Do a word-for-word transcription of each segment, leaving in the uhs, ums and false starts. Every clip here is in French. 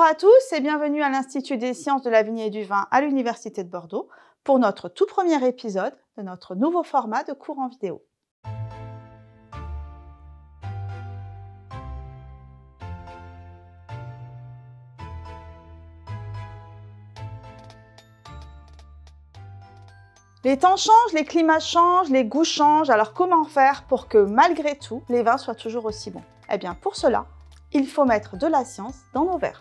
à tous et bienvenue à l'Institut des sciences de la vigne et du vin à l'Université de Bordeaux pour notre tout premier épisode de notre nouveau format de cours en vidéo. Les temps changent, les climats changent, les goûts changent, alors comment faire pour que malgré tout, les vins soient toujours aussi bons? Eh bien pour cela, il faut mettre de la science dans nos verres.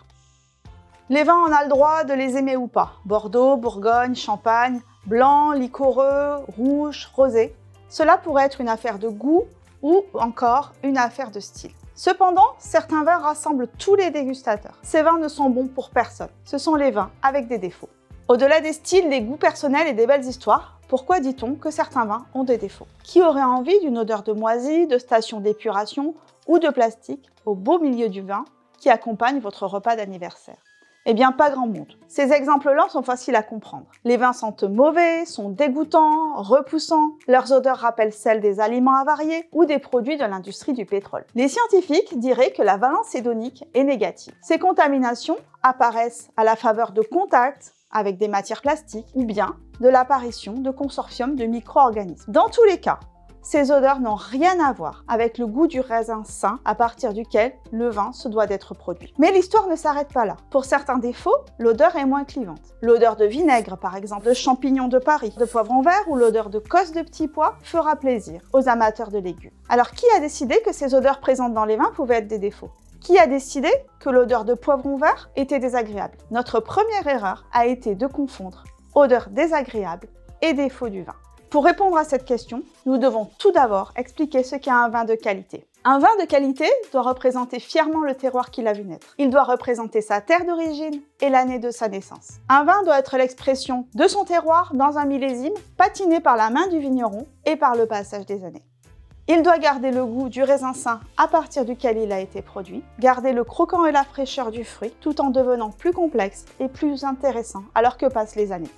Les vins, on a le droit de les aimer ou pas. Bordeaux, Bourgogne, Champagne, blanc, liquoreux, rouge, rosé. Cela pourrait être une affaire de goût ou encore une affaire de style. Cependant, certains vins rassemblent tous les dégustateurs. Ces vins ne sont bons pour personne. Ce sont les vins avec des défauts. Au-delà des styles, des goûts personnels et des belles histoires, pourquoi dit-on que certains vins ont des défauts? Qui aurait envie d'une odeur de moisi, de station d'épuration ou de plastique au beau milieu du vin qui accompagne votre repas d'anniversaire? Eh bien, pas grand monde. Ces exemples-là sont faciles à comprendre. Les vins sentent mauvais, sont dégoûtants, repoussants. Leurs odeurs rappellent celles des aliments avariés ou des produits de l'industrie du pétrole. Les scientifiques diraient que la valence hédonique est négative. Ces contaminations apparaissent à la faveur de contacts avec des matières plastiques ou bien de l'apparition de consortiums de micro-organismes. Dans tous les cas, ces odeurs n'ont rien à voir avec le goût du raisin sain à partir duquel le vin se doit d'être produit. Mais l'histoire ne s'arrête pas là. Pour certains défauts, l'odeur est moins clivante. L'odeur de vinaigre, par exemple, de champignons de Paris, de poivron vert ou l'odeur de cosse de petits pois fera plaisir aux amateurs de légumes. Alors qui a décidé que ces odeurs présentes dans les vins pouvaient être des défauts? Qui a décidé que l'odeur de poivron vert était désagréable? Notre première erreur a été de confondre odeur désagréable et défaut du vin. Pour répondre à cette question, nous devons tout d'abord expliquer ce qu'est un vin de qualité. Un vin de qualité doit représenter fièrement le terroir qu'il a vu naître. Il doit représenter sa terre d'origine et l'année de sa naissance. Un vin doit être l'expression de son terroir dans un millésime patiné par la main du vigneron et par le passage des années. Il doit garder le goût du raisin sain à partir duquel il a été produit, garder le croquant et la fraîcheur du fruit, tout en devenant plus complexe et plus intéressant alors que passent les années.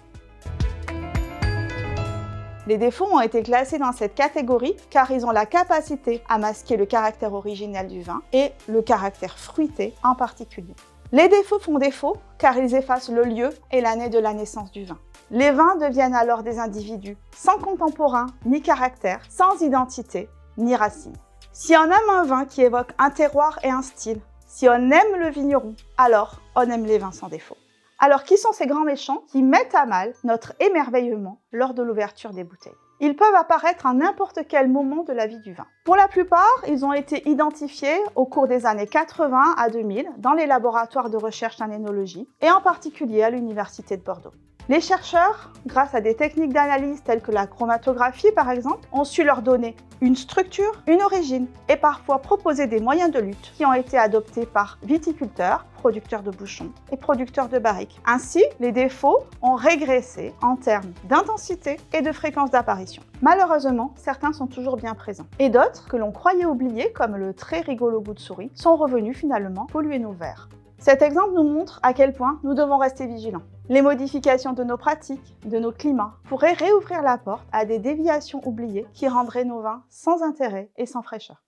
Les défauts ont été classés dans cette catégorie car ils ont la capacité à masquer le caractère originel du vin et le caractère fruité en particulier. Les défauts font défaut car ils effacent le lieu et l'année de la naissance du vin. Les vins deviennent alors des individus sans contemporain ni caractère, sans identité ni racine. Si on aime un vin qui évoque un terroir et un style, si on aime le vigneron, alors on aime les vins sans défaut. Alors qui sont ces grands méchants qui mettent à mal notre émerveillement lors de l'ouverture des bouteilles? Ils peuvent apparaître à n'importe quel moment de la vie du vin. Pour la plupart, ils ont été identifiés au cours des années quatre-vingts à deux mille dans les laboratoires de recherche en énologie et en particulier à l'Université de Bordeaux. Les chercheurs, grâce à des techniques d'analyse telles que la chromatographie par exemple, ont su leur donner une structure, une origine et parfois proposer des moyens de lutte qui ont été adoptés par viticulteurs, producteurs de bouchons et producteurs de barriques. Ainsi, les défauts ont régressé en termes d'intensité et de fréquence d'apparition. Malheureusement, certains sont toujours bien présents. Et d'autres, que l'on croyait oubliés, comme le très rigolo goût de souris, sont revenus finalement polluer nos verres. Cet exemple nous montre à quel point nous devons rester vigilants. Les modifications de nos pratiques, de nos climats, pourraient réouvrir la porte à des déviations oubliées qui rendraient nos vins sans intérêt et sans fraîcheur.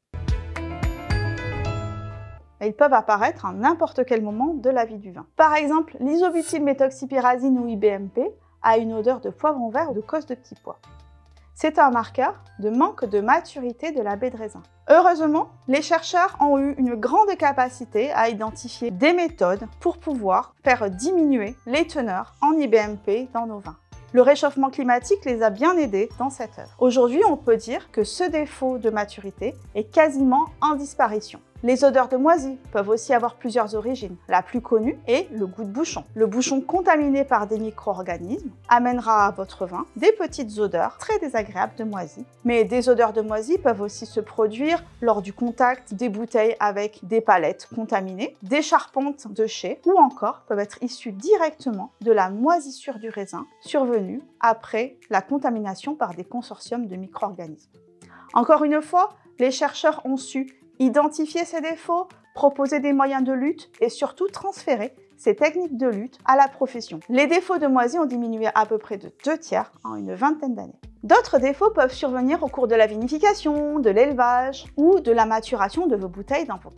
Ils peuvent apparaître à n'importe quel moment de la vie du vin. Par exemple, l'isobutylméthoxypyrazine ou I B M P a une odeur de poivron vert ou de cosse de petits pois. C'est un marqueur de manque de maturité de la baie de raisin. Heureusement, les chercheurs ont eu une grande capacité à identifier des méthodes pour pouvoir faire diminuer les teneurs en I B M P dans nos vins. Le réchauffement climatique les a bien aidés dans cette œuvre. Aujourd'hui, on peut dire que ce défaut de maturité est quasiment en disparition. Les odeurs de moisi peuvent aussi avoir plusieurs origines. La plus connue est le goût de bouchon. Le bouchon contaminé par des micro-organismes amènera à votre vin des petites odeurs très désagréables de moisi. Mais des odeurs de moisi peuvent aussi se produire lors du contact des bouteilles avec des palettes contaminées, des charpentes de chai ou encore peuvent être issues directement de la moisissure du raisin survenue après la contamination par des consortiums de micro-organismes. Encore une fois, les chercheurs ont su identifier ces défauts, proposer des moyens de lutte et surtout transférer ces techniques de lutte à la profession. Les défauts de moisi ont diminué à peu près de deux tiers en une vingtaine d'années. D'autres défauts peuvent survenir au cours de la vinification, de l'élevage ou de la maturation de vos bouteilles dans vos caves.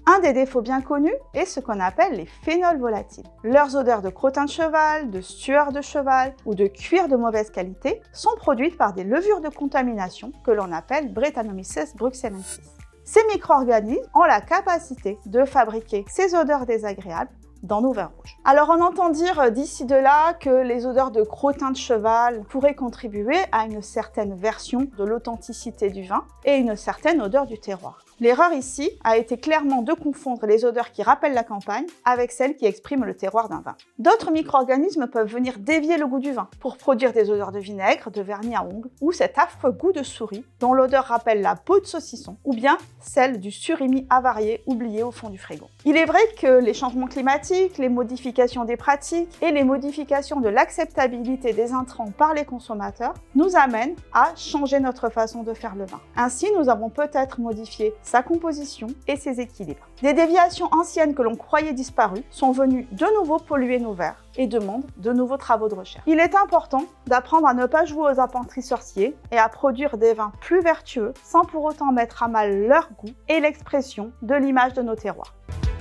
Un des défauts bien connus est ce qu'on appelle les phénols volatiles. Leurs odeurs de crottin de cheval, de sueur de cheval ou de cuir de mauvaise qualité sont produites par des levures de contamination que l'on appelle Brettanomyces bruxellensis. Ces micro-organismes ont la capacité de fabriquer ces odeurs désagréables dans nos vins rouges. Alors on entend dire d'ici de là que les odeurs de crottin de cheval pourraient contribuer à une certaine version de l'authenticité du vin et une certaine odeur du terroir. L'erreur ici a été clairement de confondre les odeurs qui rappellent la campagne avec celles qui expriment le terroir d'un vin. D'autres micro-organismes peuvent venir dévier le goût du vin pour produire des odeurs de vinaigre, de vernis à ongles ou cet affreux goût de souris dont l'odeur rappelle la peau de saucisson ou bien celle du surimi avarié oublié au fond du frigo. Il est vrai que les changements climatiques, les modifications des pratiques et les modifications de l'acceptabilité des intrants par les consommateurs nous amènent à changer notre façon de faire le vin. Ainsi, nous avons peut-être modifié sa composition et ses équilibres. Des déviations anciennes que l'on croyait disparues sont venues de nouveau polluer nos verres et demandent de nouveaux travaux de recherche. Il est important d'apprendre à ne pas jouer aux apprentis sorciers et à produire des vins plus vertueux sans pour autant mettre à mal leur goût et l'expression de l'image de nos terroirs.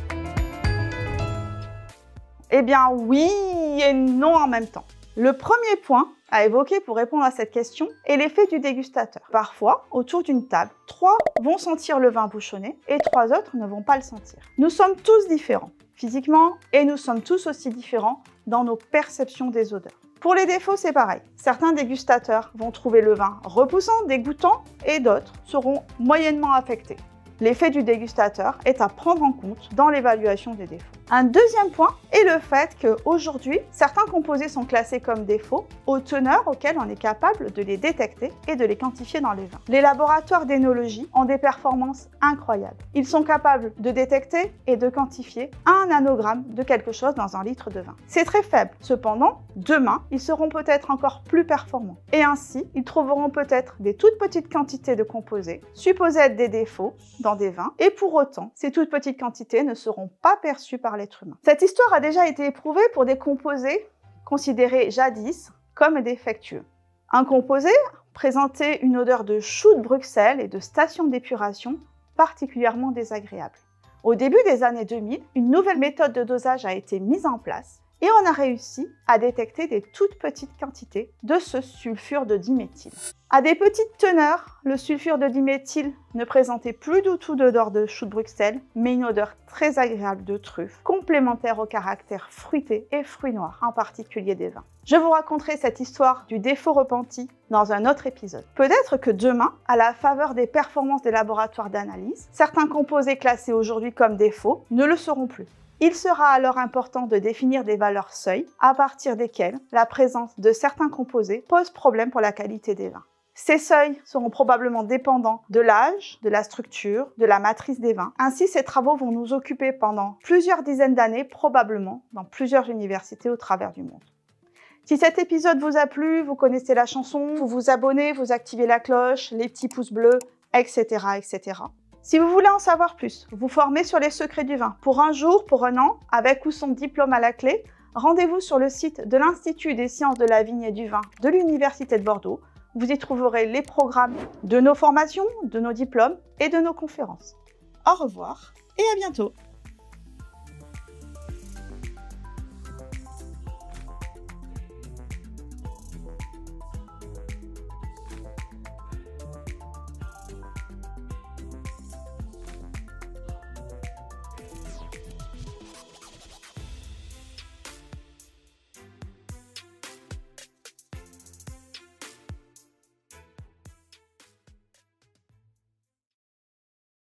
Eh bien oui et non en même temps. Le premier point à évoquer pour répondre à cette question est l'effet du dégustateur. Parfois, autour d'une table, trois vont sentir le vin bouchonné et trois autres ne vont pas le sentir. Nous sommes tous différents physiquement et nous sommes tous aussi différents dans nos perceptions des odeurs. Pour les défauts, c'est pareil. Certains dégustateurs vont trouver le vin repoussant, dégoûtant et d'autres seront moyennement affectés. L'effet du dégustateur est à prendre en compte dans l'évaluation des défauts. Un deuxième point est le fait qu'aujourd'hui, certains composés sont classés comme défauts aux teneurs auxquelles on est capable de les détecter et de les quantifier dans les vins. Les laboratoires d'énologie ont des performances incroyables. Ils sont capables de détecter et de quantifier un nanogramme de quelque chose dans un litre de vin. C'est très faible. Cependant, demain, ils seront peut-être encore plus performants. Et ainsi, ils trouveront peut-être des toutes petites quantités de composés, supposés être des défauts, dans des vins, et pour autant, ces toutes petites quantités ne seront pas perçues par l'être humain. Cette histoire a déjà été éprouvée pour des composés considérés jadis comme défectueux. Un composé présentait une odeur de chou de Bruxelles et de station d'épuration particulièrement désagréable. Au début des années deux mille, une nouvelle méthode de dosage a été mise en place et on a réussi à détecter des toutes petites quantités de ce sulfure de diméthyle. À des petites teneurs, le sulfure de diméthyle ne présentait plus du tout d'odeur de chou de Bruxelles, mais une odeur très agréable de truffe, complémentaire au caractère fruité et fruits noirs, en particulier des vins. Je vous raconterai cette histoire du défaut repenti dans un autre épisode. Peut-être que demain, à la faveur des performances des laboratoires d'analyse, certains composés classés aujourd'hui comme défauts ne le seront plus. Il sera alors important de définir des valeurs seuil à partir desquelles la présence de certains composés pose problème pour la qualité des vins. Ces seuils seront probablement dépendants de l'âge, de la structure, de la matrice des vins. Ainsi, ces travaux vont nous occuper pendant plusieurs dizaines d'années, probablement dans plusieurs universités au travers du monde. Si cet épisode vous a plu, vous connaissez la chanson, vous vous abonnez, vous activez la cloche, les petits pouces bleus, et cetera, et cetera. Si vous voulez en savoir plus, vous former sur les secrets du vin pour un jour, pour un an, avec ou sans diplôme à la clé, rendez-vous sur le site de l'Institut des sciences de la vigne et du vin de l'Université de Bordeaux. Vous y trouverez les programmes de nos formations, de nos diplômes et de nos conférences. Au revoir et à bientôt!